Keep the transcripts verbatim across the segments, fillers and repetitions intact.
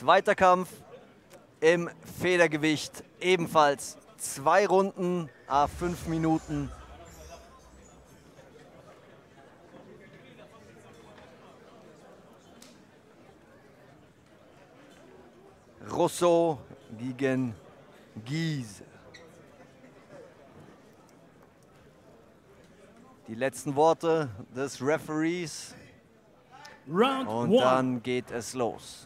Zweiter Kampf im Federgewicht, ebenfalls zwei Runden, à fünf Minuten. Rousseau gegen Guise. Die letzten Worte des Referees. Round Und one. dann geht es los.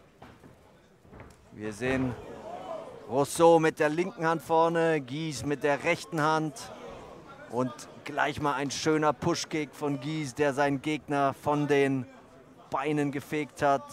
Wir sehen Rousseau mit der linken Hand vorne, Guise mit der rechten Hand. Und gleich mal ein schöner Pushkick von Guise, der seinen Gegner von den Beinen gefegt hat.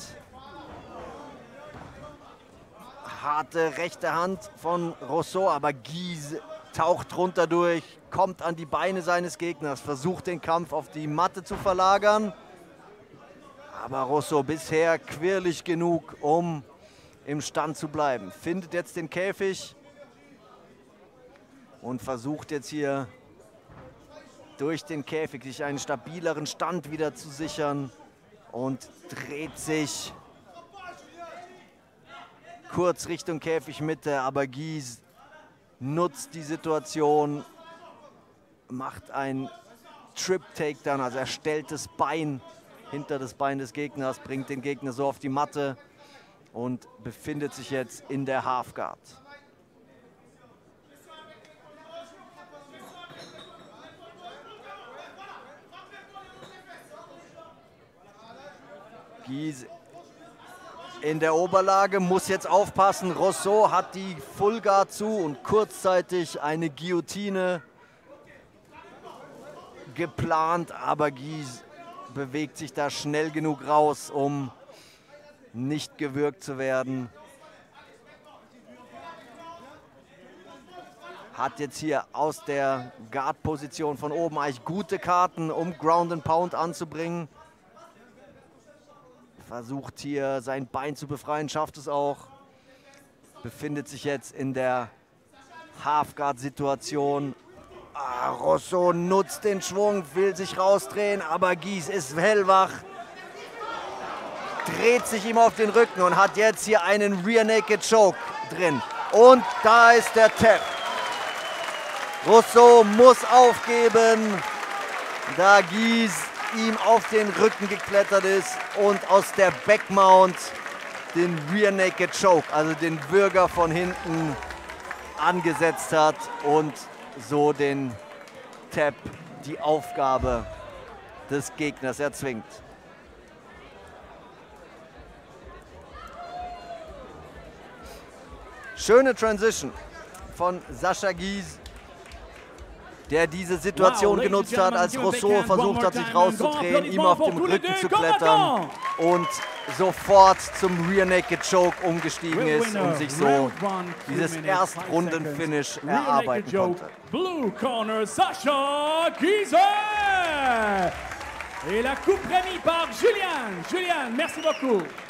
Harte rechte Hand von Rousseau, aber Guise taucht runter durch, kommt an die Beine seines Gegners, versucht den Kampf auf die Matte zu verlagern. Aber Rousseau bisher quirlig genug, um im Stand zu bleiben. Findet jetzt den Käfig und versucht jetzt hier durch den Käfig sich einen stabileren Stand wieder zu sichern und dreht sich kurz Richtung Käfigmitte, aber Guise nutzt die Situation, macht ein Trip-Takedown, also er stellt das Bein hinter das Bein des Gegners, bringt den Gegner so auf die Matte und befindet sich jetzt in der Halfguard. Guise in der Oberlage, muss jetzt aufpassen. Rousseau hat die Fullguard zu und kurzzeitig eine Guillotine geplant, aber Guise bewegt sich da schnell genug raus, um nicht gewürgt zu werden. Hat jetzt hier aus der Guard-Position von oben eigentlich gute Karten, um Ground and Pound anzubringen. Versucht hier sein Bein zu befreien, schafft es auch. Befindet sich jetzt in der Halfguard-Situation. Ah, Rousseau nutzt den Schwung, will sich rausdrehen, aber Guise ist hellwach. Dreht sich ihm auf den Rücken und hat jetzt hier einen Rear Naked Choke drin. Und da ist der Tap. Rousseau muss aufgeben, da Guise ihm auf den Rücken geklettert ist und aus der Backmount den Rear Naked Choke, also den Würger von hinten, angesetzt hat und so den Tap, die Aufgabe des Gegners erzwingt. Schöne Transition von Sascha Guise, der diese Situation Wow, genutzt hat, als Rousseau versucht hat, sich rauszudrehen, ihm auf dem Rücken zu klettern und sofort zum Rear Naked Choke umgestiegen ist und sich so dieses Erstrunden-Finish erarbeiten konnte. Blue corner, Sascha Guise! Et la coupe remise par Julian. Julian, merci beaucoup.